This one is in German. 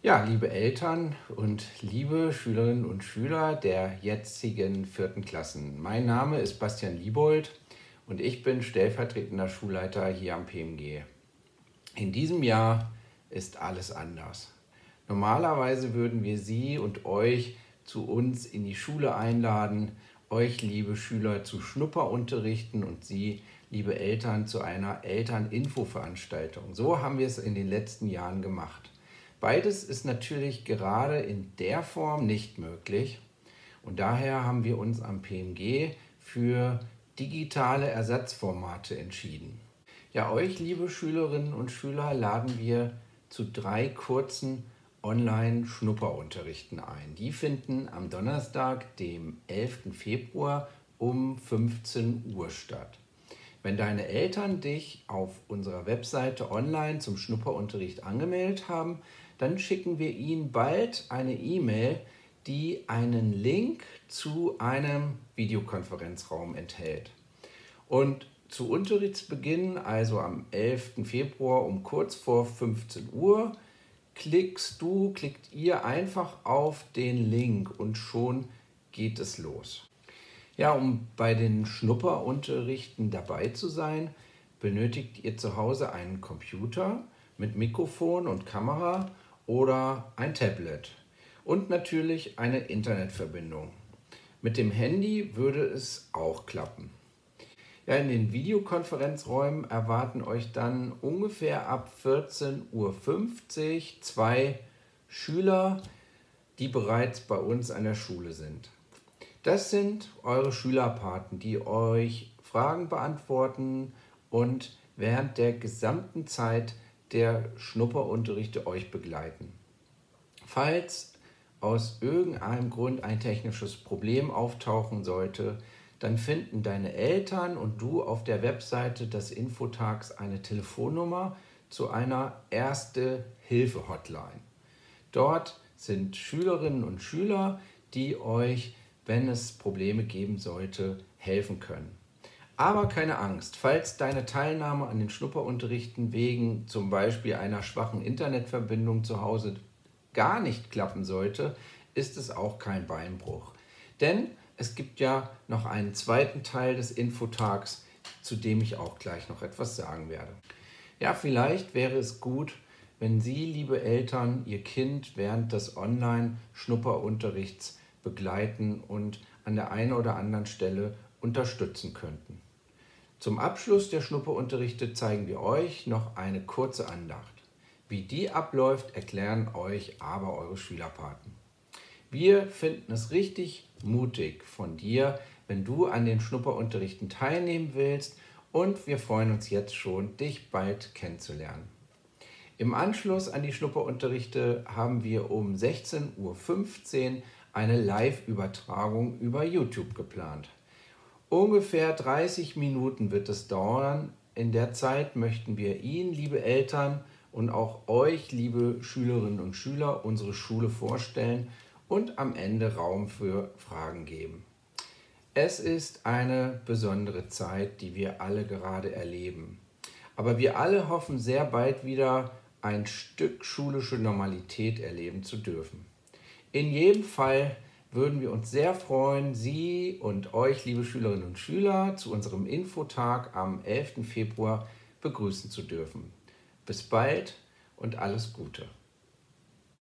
Ja, liebe Eltern und liebe Schülerinnen und Schüler der jetzigen vierten Klassen. Mein Name ist Bastian Liebold und ich bin stellvertretender Schulleiter hier am PMG. In diesem Jahr ist alles anders. Normalerweise würden wir Sie und euch zu uns in die Schule einladen, euch, liebe Schüler, zu Schnupperunterrichten und Sie, liebe Eltern, zu einer Elterninfo-Veranstaltung. So haben wir es in den letzten Jahren gemacht. Beides ist natürlich gerade in der Form nicht möglich und daher haben wir uns am PMG für digitale Ersatzformate entschieden. Ja, euch, liebe Schülerinnen und Schüler, laden wir zu 3 kurzen Online-Schnupperunterrichten ein. Die finden am Donnerstag, dem 11. Februar um 15 Uhr statt. Wenn deine Eltern dich auf unserer Webseite online zum Schnupperunterricht angemeldet haben, dann schicken wir ihnen bald eine E-Mail, die einen Link zu einem Videokonferenzraum enthält. Und zu Unterrichtsbeginn, also am 11. Februar um kurz vor 15 Uhr, klickt ihr einfach auf den Link und schon geht es los. Ja, um bei den Schnupperunterrichten dabei zu sein, benötigt ihr zu Hause einen Computer mit Mikrofon und Kamera oder ein Tablet und natürlich eine Internetverbindung. Mit dem Handy würde es auch klappen. Ja, in den Videokonferenzräumen erwarten euch dann ungefähr ab 14:50 Uhr 2 Schüler, die bereits bei uns an der Schule sind. Das sind eure Schülerpaten, die euch Fragen beantworten und während der gesamten Zeit der Schnupperunterrichte euch begleiten. Falls aus irgendeinem Grund ein technisches Problem auftauchen sollte, dann finden deine Eltern und du auf der Webseite des Infotags eine Telefonnummer zu einer Erste-Hilfe-Hotline. Dort sind Schülerinnen und Schüler, die euch, wenn es Probleme geben sollte, helfen können. Aber keine Angst, falls deine Teilnahme an den Schnupperunterrichten wegen zum Beispiel einer schwachen Internetverbindung zu Hause gar nicht klappen sollte, ist es auch kein Beinbruch. Denn es gibt ja noch einen zweiten Teil des Infotags, zu dem ich auch gleich noch etwas sagen werde. Ja, vielleicht wäre es gut, wenn Sie, liebe Eltern, Ihr Kind während des Online-Schnupperunterrichts begleiten und an der einen oder anderen Stelle unterstützen könnten. Zum Abschluss der Schnupperunterrichte zeigen wir euch noch eine kurze Andacht. Wie die abläuft, erklären euch aber eure Schülerpaten. Wir finden es richtig mutig von dir, wenn du an den Schnupperunterrichten teilnehmen willst, und wir freuen uns jetzt schon, dich bald kennenzulernen. Im Anschluss an die Schnupperunterrichte haben wir um 16:15 Uhr eine Live-Übertragung über YouTube geplant. Ungefähr 30 Minuten wird es dauern. In der Zeit möchten wir Ihnen, liebe Eltern, und auch euch, liebe Schülerinnen und Schüler, unsere Schule vorstellen und am Ende Raum für Fragen geben. Es ist eine besondere Zeit, die wir alle gerade erleben. Aber wir alle hoffen sehr bald wieder ein Stück schulische Normalität erleben zu dürfen. In jedem Fall würden wir uns sehr freuen, Sie und euch, liebe Schülerinnen und Schüler, zu unserem Infotag am 11. Februar begrüßen zu dürfen. Bis bald und alles Gute.